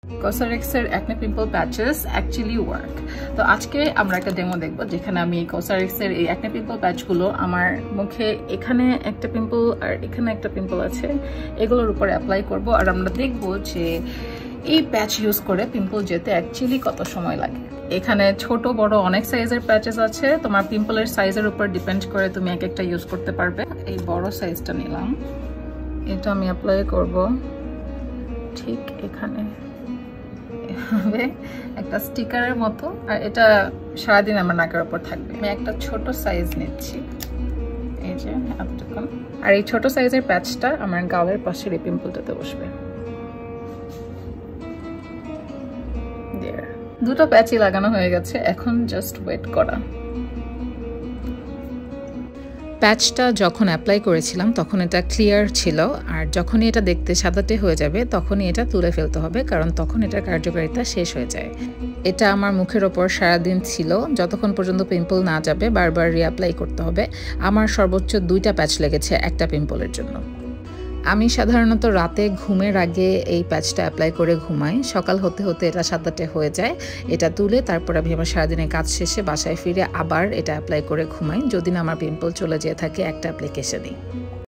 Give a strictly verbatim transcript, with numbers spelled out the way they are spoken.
Cosrx Acne Pimple patches actually work. তো আজকে আমরা একটা ডেমো দেখব যেখানে আমি Cosrx এর এই acne pimple patch গুলো আমার মুখে এখানে একটা পিম্পল আর এখানে একটা পিম্পল আছে এগুলোর উপরে অ্যাপ্লাই করব আর আমরা দেখব যে এই প্যাচ ইউজ করে পিম্পল যেতে অ্যাকচুয়ালি কত সময় লাগে। এখানে ছোট বড় অনেক সাইজের প্যাচেস আছে, তোমার পিম্পলের সাইজের উপর ডিপেন্ড করে তুমি এক একটা ইউজ করতে পারবে। এই বড় সাইজটা নিলাম, এটা আমি অ্যাপ্লাই করব ঠিক এখানে এভাবে একটা স্টিকারের মতো, আর এটা সারাদিন আমার নাকের উপর থাকবে। আমি একটা ছোট সাইজ নিচ্ছি, এই যে এতটুকু, আর এই ছোট সাইজের প্যাচটা আমার গালের পাশের এই পিম্পলটাতে বসবে। দুটো প্যাচই লাগানো হয়ে গেছে, এখন জাস্ট ওয়েট করা। প্যাচটা যখন অ্যাপ্লাই করেছিলাম তখন এটা ক্লিয়ার ছিল, আর যখনই এটা দেখতে সাদাটে হয়ে যাবে তখনই এটা তুলে ফেলতে হবে, কারণ তখন এটার কার্যকারিতা শেষ হয়ে যায়। এটা আমার মুখের ওপর সারাদিন ছিল, যতক্ষণ পর্যন্ত পিম্পল না যাবে বারবার রিঅ্যাপ্লাই করতে হবে। আমার সর্বোচ্চ দুইটা প্যাচ লেগেছে একটা পিম্পলের জন্য। আমি সাধারণত রাতে ঘুমের আগে এই প্যাচটা অ্যাপ্লাই করে ঘুমাই, সকাল হতে হতে এটা সাদাটে হয়ে যায়। এটা তুলে তারপর আমি আমার সারাদিনের কাজ শেষে বাসায় ফিরে আবার এটা অ্যাপ্লাই করে ঘুমাই, যদি না আমার পিম্পল চলে যেয়ে থাকে একটা অ্যাপ্লিকেশনেই।